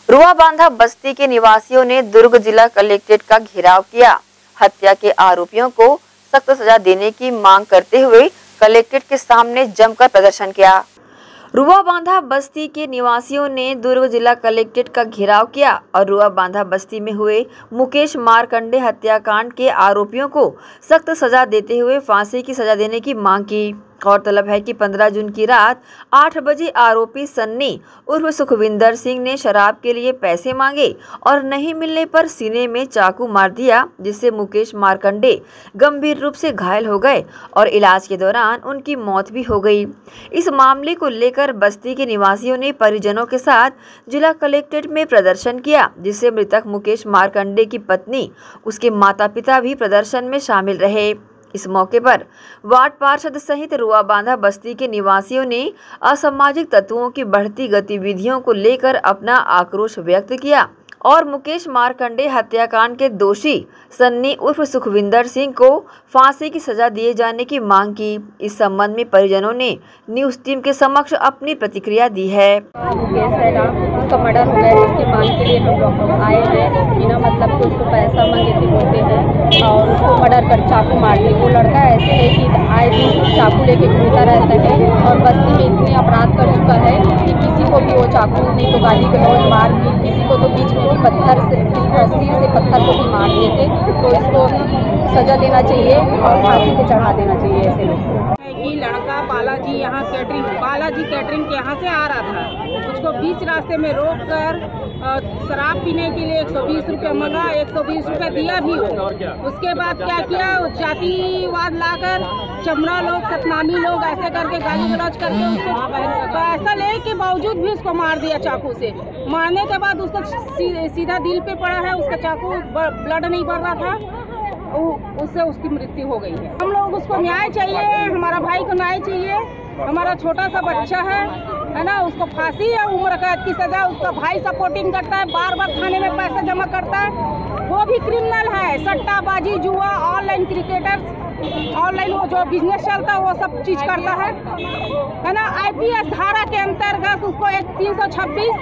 रुआ बांधा बस्ती के निवासियों ने दुर्ग जिला कलेक्ट्रेट का घेराव किया। हत्या के आरोपियों को सख्त सजा देने की मांग करते हुए कलेक्ट्रेट के सामने जमकर प्रदर्शन किया। रुआ बांधा बस्ती के निवासियों ने दुर्ग जिला कलेक्ट्रेट का घेराव किया और रुआ बांधा बस्ती में हुए मुकेश मारकंडे हत्याकांड के आरोपियों को सख्त सजा देते हुए फांसी की सजा देने की मांग की। गौरतलब है कि 15 जून की रात 8 बजे आरोपी सन्नी उर्फ सुखविंदर सिंह ने शराब के लिए पैसे मांगे और नहीं मिलने पर सीने में चाकू मार दिया, जिससे मुकेश मारकंडे गंभीर रूप से घायल हो गए और इलाज के दौरान उनकी मौत भी हो गई। इस मामले को लेकर बस्ती के निवासियों ने परिजनों के साथ जिला कलेक्ट्रेट में प्रदर्शन किया, जिससे मृतक मुकेश मारकंडे की पत्नी, उसके माता पिता भी प्रदर्शन में शामिल रहे। इस मौके पर वार्ड पार्षद सहित रुआ बांधा बस्ती के निवासियों ने असामाजिक तत्वों की बढ़ती गतिविधियों को लेकर अपना आक्रोश व्यक्त किया और मुकेश मारकंडे हत्याकांड के दोषी सन्नी उर्फ सुखविंदर सिंह को फांसी की सजा दिए जाने की मांग की। इस संबंध में परिजनों ने न्यूज टीम के समक्ष अपनी प्रतिक्रिया दी है। उसका मर्डर हो गया, जिसकी मांग के लिए हम लोग आए हैं। बिना मतलब कि उसको पैसा मांगे थे बोलते हैं और उसको मर्डर कर चाकू मार दी। वो लड़का ऐसे है कि आए दिन चाकू लेके घूमता रहता है और बस्ती में इतने अपराध कर चुका है कि किसी को भी वो चाकू नहीं तो गाली गलौज मार दी, किसी को तो बीच में पत्थर से सिर से पत्थर को भी मार दिए थे। तो इसको सजा देना चाहिए और फांसी पे चढ़ा देना चाहिए ऐसे लोग को। कि लड़का बालाजी यहाँ कैटरिंग के यहाँ से आ रहा था, उसको बीच रास्ते में रोक कर शराब पीने के लिए 120 रुपये मांगा, 120 रुपये दिया भी हो। उसके बाद क्या किया, जातिवाद लाकर चमड़ा लोग, सतनामी लोग ऐसे करके गाली गलौज करके उसको पैसा ले के बावजूद भी उसको मार दिया चाकू से। मारने के बाद उसको सीधा दिल पे पड़ा है, उसका चाकू ब्लड नहीं बढ़ रहा था, उससे उसकी मृत्यु हो गई है। हम लोग उसको न्याय चाहिए, हमारा भाई को न्याय चाहिए। हमारा छोटा सा बच्चा है ना, उसको फांसी या उम्र कैद की सजा। उसका भाई सपोर्टिंग करता है, बार बार थाने में पैसा जमा करता है, वो भी क्रिमिनल है। सट्टाबाजी, जुआ, ऑनलाइन क्रिकेटर, ऑनलाइन वो जो बिजनेस चलता है वो सब चीज करता है ना। IPS धारा के अंतर्गत उसको एक 326,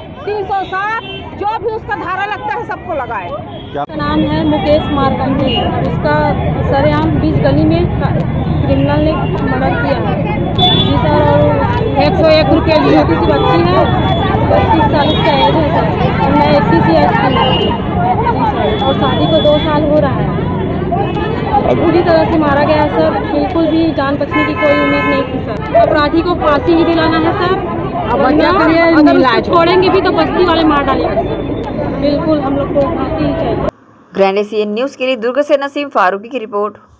307 जो भी उसका धारा लगता है सबको लगाए। उसका नाम है मुकेश मारकंडे। उसका सरेआम बीच गली में क्रिमिनल ने मर्डर किया है जी सर। और 101 रुपये लिए। छोटी सी बच्ची है, 32 साल उसका एज है सर, और मैं 21 ईयर्स की हूँ और शादी को 2 साल हो रहा है। पूरी तरह से मारा गया सर, बिल्कुल भी जान बचने की कोई उम्मीद नहीं थी सर। अपराधी को फांसी ही दिलाना है सर, अगर छोड़ेंगे भी तो बस्ती वाले मार डालेंगे सर। बिल्कुल हम लोग को फांसी ही चाहिए। ग्रैंड एशियन न्यूज़ के लिए दुर्ग से नसीम फारूकी की रिपोर्ट।